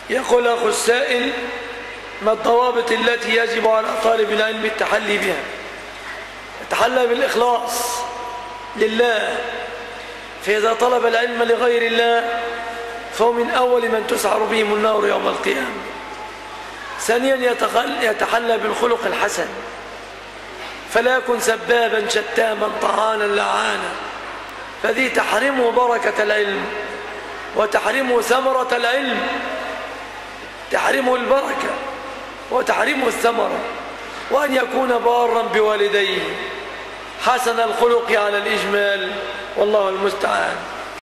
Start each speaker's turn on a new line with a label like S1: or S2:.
S1: يقول أخو السائل: ما الضوابط التي يجب على طالب العلم التحلي بها؟ يتحلى بالإخلاص لله، فإذا طلب العلم لغير الله فهو من أول من تسعر بهم النار يوم القيامة. ثانيا يتحلى بالخلق الحسن، فلا يكن سبابا شتاما طعانا لعانا، فذي تحرمه بركة العلم وتحرمه ثمرة العلم، تحرمه البركة وتحرمه الثمرة. وأن يكون بارا بوالديه حسن الخلق على الإجمال، والله المستعان.